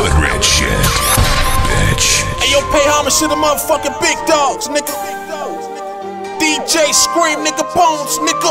Hood rich shit, bitch. Hey yo, pay homage to the motherfucking big dogs, nigga. DJ Scream, nigga, Bones, nigga.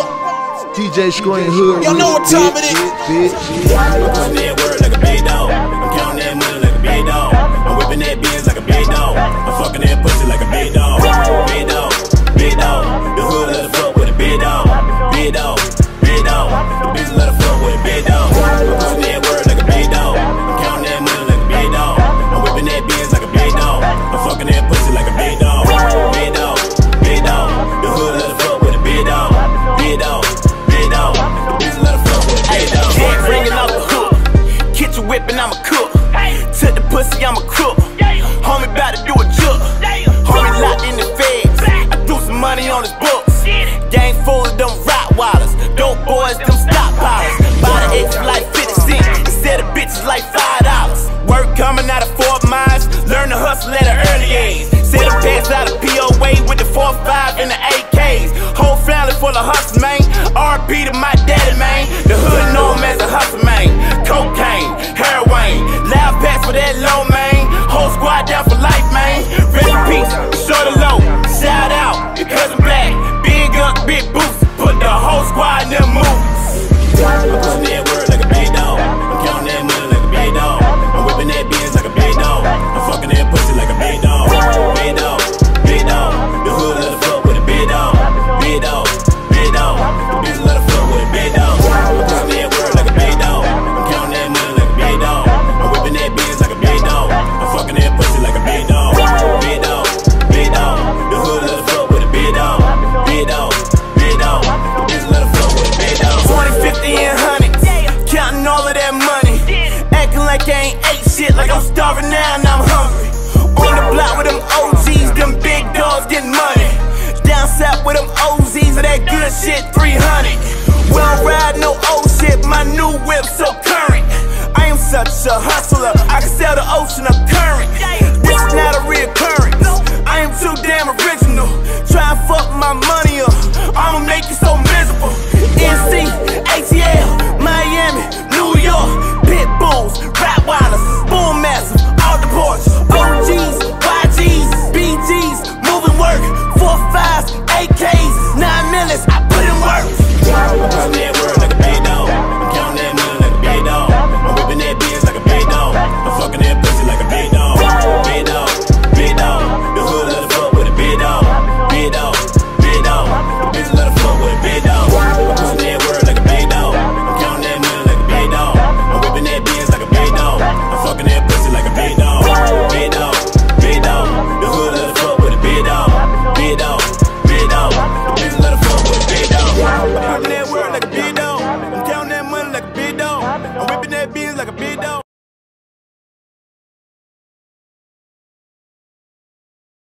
DJ Scream, Hood. Y'all know what time it is. Bitch. I'm putting that word like a big dog. I'm counting that money like a big dog. I'm whipping that Benz like a big dog. I'm fucking that pussy like a big dog. Big dog, big dog. The hood let her fuck with a big dog. Big dog, big dog. The bitch let her fuck with a big dog. I'm putting that word like a big dog. I'm counting that money like a big dog. I'm whipping that Benz like a big dog. I'm fucking that pussy like a big dog. Big dog, big dog. The hood let her fuck with a big dog. Big dog, big dog. The bitch let her fuck with a big dog. Jack ringing off the hook. Kitchen whipping, I'm a cook. Took the pussy, I'm a crook. Homie bout to do a juke. Homie locked in the feds. I threw some money on his books. Gang full of them Rottweilers. Dope boys, them stockpilers. Buy the X for like 50 cents. Instead of bitches like $5. Work coming out of Fort Myers. Learn to hustle at an early age. Set a pass out of POA with the 4-5 and the AKs. Whole family full of hustle, man. RP to my daddy, man. The hood know him as a hustle, man. Cocaine, heroin, loud packs for that low, man. Whole squad down for life, man. Rest in peace, short or low. Shout out, your cousin Black. Big up, big boots. Put the whole squad in them moves. I'm putting that word like a big dog. I'm counting that money like a big dog. I'm whipping that Benz like a big dog. I'm fucking that pussy like a big dog. Big dog, big dog. The hood let her fuck with a big dog. Big dog, big dog. The bitch let her fuck with a big dog. I'm putting that word like a big dog. I'm counting that money like a big dog. I'm whipping that Benz like a big dog. I'm fucking that pussy like a big dog. Big dog, big dog. The hood let her fuck with a big dog. Big dog, big dog. The bitch let her fuck with a big dog. 20, 50, and 100. Counting all of that money. Acting like I ain't ate shit. Like I'm starving now and I'm hungry. On the block with them OGs, them big dogs getting money. Down south with them OZs of that good shit, 300. We don't ride no old shit, my new whip so current. I am such a hustler, I can sell the ocean of current. This is not a reoccurrence, I am too damn original. Try and fuck my money up, I'ma make you so miserable. NC, ATL, Miami, New York, pit bulls, Rottweilers, Boom Massive, all the ports, OGs, YGs, BGs, moving work, 4-5s, AKs, 9 millions, I put in work. I'm putting that word like a big dog. I'm counting that money like a big dog. I'm whipping that Benz like a big dog. I'm fucking that pussy like a big dog. Big dog, big dog. The hood let her fuck with a big dog. Big dog, big dog. The bitch let her fuck with a big dog. I'm putting that word like a big dog. I'm counting that money like a big dog. I'm whipping that Benz like a big dog. I'm fucking that pussy like a big dog. Big dog, big dog. The hood let her fuck with a big dog. Big dog, big dog. The bitch let her fuck with a big dog. I'm counting that word like a big dog. I'm counting that money like a big dog. I'm whipping that beans like a big dog.